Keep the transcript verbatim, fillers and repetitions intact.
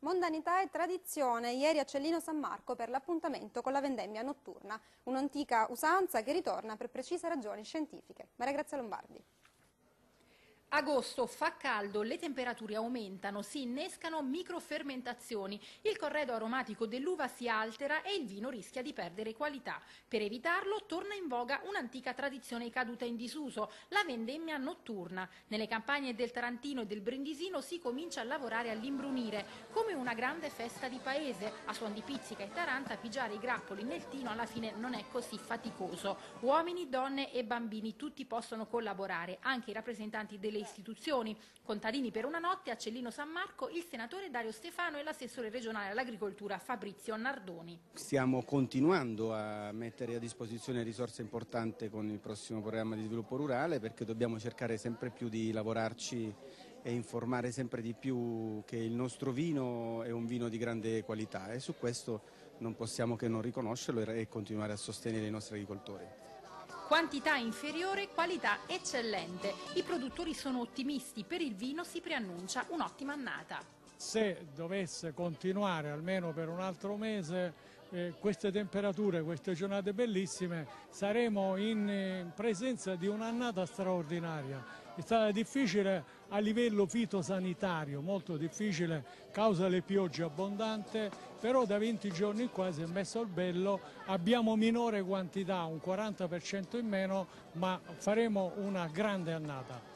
Mondanità e tradizione, ieri a Cellino San Marco per l'appuntamento con la vendemmia notturna, un'antica usanza che ritorna per precise ragioni scientifiche. Maria Grazia Lombardi. Agosto fa caldo, le temperature aumentano, si innescano microfermentazioni, il corredo aromatico dell'uva si altera e il vino rischia di perdere qualità. Per evitarlo torna in voga un'antica tradizione caduta in disuso, la vendemmia notturna. Nelle campagne del Tarantino e del Brindisino si comincia a lavorare all'imbrunire, come una grande festa di paese. A suon di pizzica e taranta pigiare i grappoli nel tino alla fine non è così faticoso. Uomini, donne e bambini tutti possono collaborare, anche i rappresentanti delle istituzioni. Contadini per una notte a Cellino San Marco, il senatore Dario Stefano e l'assessore regionale all'agricoltura Fabrizio Nardoni. Stiamo continuando a mettere a disposizione risorse importanti con il prossimo programma di sviluppo rurale, perché dobbiamo cercare sempre più di lavorarci e informare sempre di più che il nostro vino è un vino di grande qualità, e su questo non possiamo che non riconoscerlo e continuare a sostenere i nostri agricoltori. Quantità inferiore, qualità eccellente. I produttori sono ottimisti, per il vino si preannuncia un'ottima annata. Se dovesse continuare almeno per un altro mese eh, queste temperature, queste giornate bellissime, saremo in eh, presenza di un'annata straordinaria. È stata difficile a livello fitosanitario, molto difficile causa le piogge abbondanti, però da venti giorni qua si è messo al bello, abbiamo minore quantità, un quaranta per cento in meno, ma faremo una grande annata.